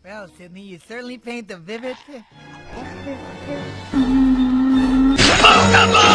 Well, Sydney, you certainly paint a vivid... Spookables!